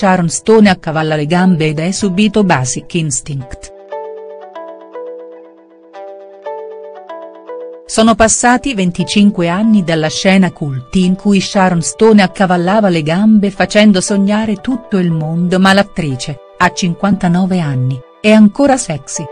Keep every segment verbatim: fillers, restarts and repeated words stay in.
Sharon Stone accavalla le gambe ed è subito Basic Instinct. Sono passati venticinque anni dalla scena cult in cui Sharon Stone accavallava le gambe facendo sognare tutto il mondo, ma l'attrice, a cinquantanove anni, è ancora sexy.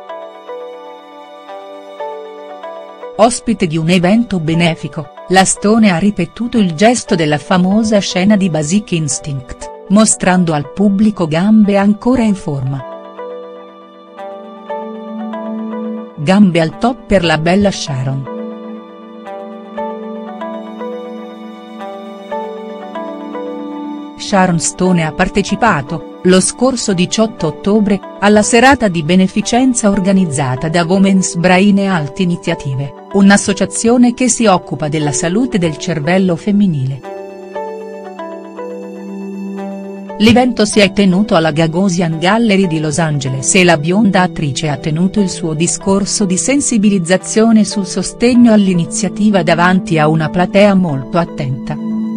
Ospite di un evento benefico, la Stone ha ripetuto il gesto della famosa scena di Basic Instinct, mostrando al pubblico gambe ancora in forma. Gambe al top per la bella Sharon. Sharon Stone ha partecipato, lo scorso diciotto ottobre, alla serata di beneficenza organizzata da Women's Brain Health Initiative, un'associazione che si occupa della salute del cervello femminile. L'evento si è tenuto alla Gagosian Gallery di Los Angeles e la bionda attrice ha tenuto il suo discorso di sensibilizzazione sul sostegno all'iniziativa davanti a una platea molto attenta.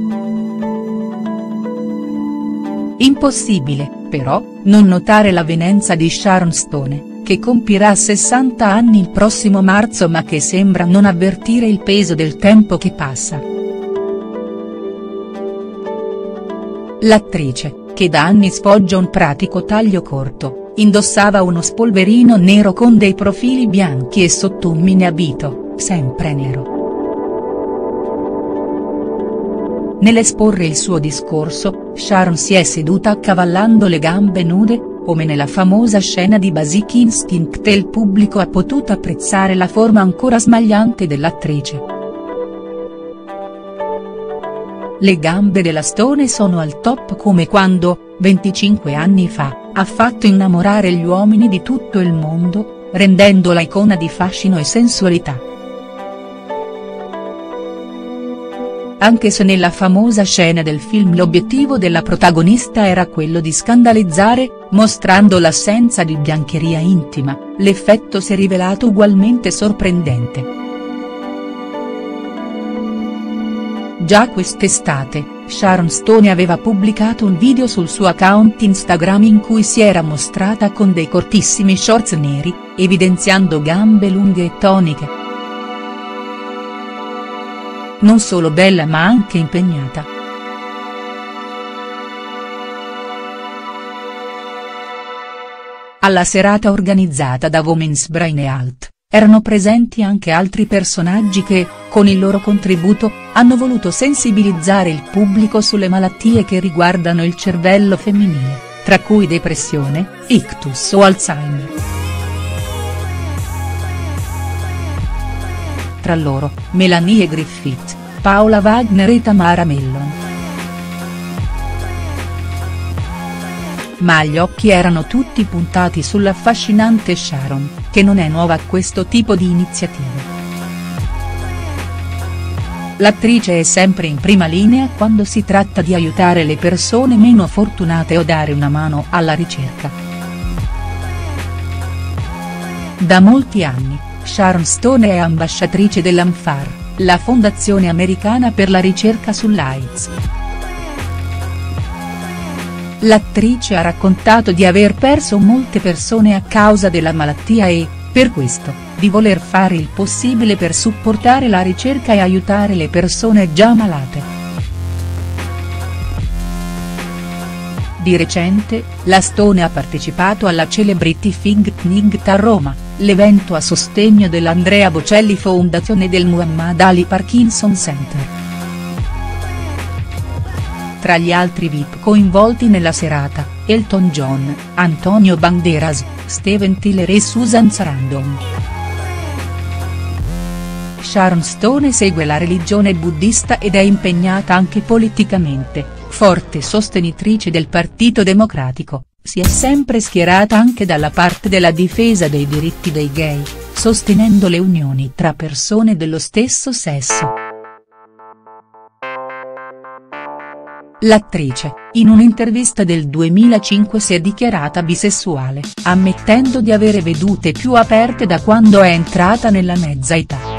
Impossibile, però, non notare l'avvenenza di Sharon Stone, che compirà sessanta anni il prossimo marzo ma che sembra non avvertire il peso del tempo che passa. L'attrice, che da anni sfoggia un pratico taglio corto, indossava uno spolverino nero con dei profili bianchi e sotto un mini abito, sempre nero. Nell'esporre il suo discorso, Sharon si è seduta accavallando le gambe nude, come nella famosa scena di Basic Instinct, e il pubblico ha potuto apprezzare la forma ancora smagliante dell'attrice. Le gambe della Stone sono al top come quando, venticinque anni fa, ha fatto innamorare gli uomini di tutto il mondo, rendendola icona di fascino e sensualità. Anche se nella famosa scena del film l'obiettivo della protagonista era quello di scandalizzare, mostrando l'assenza di biancheria intima, l'effetto si è rivelato ugualmente sorprendente. Già quest'estate, Sharon Stone aveva pubblicato un video sul suo account Instagram in cui si era mostrata con dei cortissimi shorts neri, evidenziando gambe lunghe e toniche. Non solo bella ma anche impegnata. Alla serata organizzata da Women's Brain Health, erano presenti anche altri personaggi che, con il loro contributo, hanno voluto sensibilizzare il pubblico sulle malattie che riguardano il cervello femminile, tra cui depressione, ictus o Alzheimer. Tra loro, Melanie Griffith, Paola Wagner e Tamara Mellon. Ma gli occhi erano tutti puntati sull'affascinante Sharon, che non è nuova a questo tipo di iniziative. L'attrice è sempre in prima linea quando si tratta di aiutare le persone meno fortunate o dare una mano alla ricerca. Da molti anni, Sharon Stone è ambasciatrice dell'AMFAR, la fondazione americana per la ricerca sull'AIDS. L'attrice ha raccontato di aver perso molte persone a causa della malattia e, per questo, di voler fare il possibile per supportare la ricerca e aiutare le persone già malate. Di recente, la Stone ha partecipato alla Celebrity Think Tank a Roma, l'evento a sostegno dell'Andrea Bocelli Foundation e del Muhammad Ali Parkinson Center. Tra gli altri V I P coinvolti nella serata, Elton John, Antonio Banderas, Steven Tyler e Susan Sarandon. Sharon Stone segue la religione buddista ed è impegnata anche politicamente, forte sostenitrice del Partito Democratico, si è sempre schierata anche dalla parte della difesa dei diritti dei gay, sostenendo le unioni tra persone dello stesso sesso. L'attrice, in un'intervista del duemilacinque si è dichiarata bisessuale, ammettendo di avere vedute più aperte da quando è entrata nella mezza età.